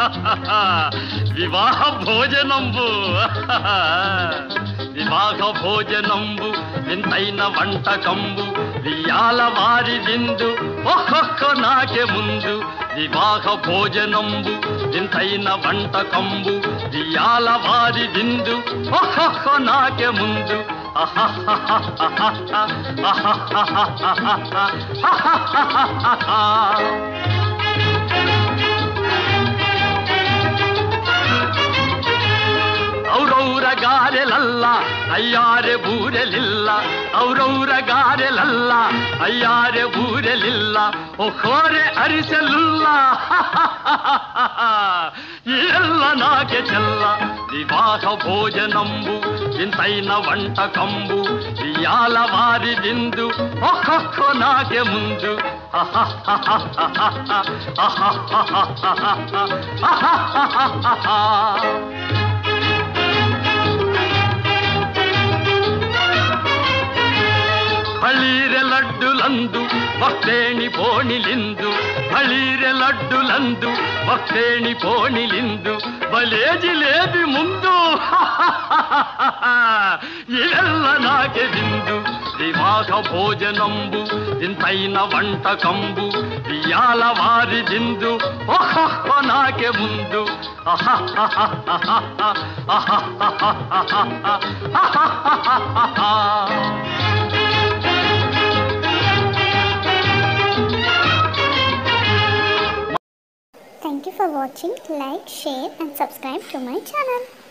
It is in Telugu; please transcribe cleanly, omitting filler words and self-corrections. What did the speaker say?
వివాహ భోజనంబు వివాహ భోజనంబు వింతైన వంటకంబు వియాల వారి విందు ఒక్కొక్క నాకే ముందు వివాహ భోజనంబు వింతైన వంటకంబు వియాల వారి విందు ఒక్కొక్క నాకే ముందు ಔರೌರ ಗಾರೆಲಲ್ಲ ಅಯ್ಯಾರೆ ಬೂರೆಲಿಲ್ಲ ಔರೌರ ಗಾರೆಲಲ್ಲ ಅಯ್ಯಾರೆ ಬೂರೆಲಿಲ್ಲ ಒಖೋರೆ ಅರಿಸಲಿಲ್ಲ ಎಲ್ಲ ನಾಗೆ ಚೆಲ್ಲ ವಿವಾಹ ಭೋಜನಂಬು ವಿಂತೈನ వంటకంబు వియాల వారి విందు ఒక్కొక్క నాకే ముందు ಬಳೀರೆ ಲಡ್ಡುಲಂದು ಭಕ್ತೇಣಿ ಪೋಣಿಲಿಂದು ಬಳೀರೆ ಲಡ್ಡುಲಂದು ಭಕ್ತೇಣಿ ಪೋಣಿಲಿಂದು ಬಲೇ ಜಿಲೇಬಿ ಮುಂದು ಎಲ್ಲ ನಾಗೆ ಬಿಂದು వివాహ భోజనంబు వింతైన వంటకంబు వియాల వారి విందు ఒక్కొక్క నాకే ముందు Thank you for watching. Like, share and subscribe to my channel.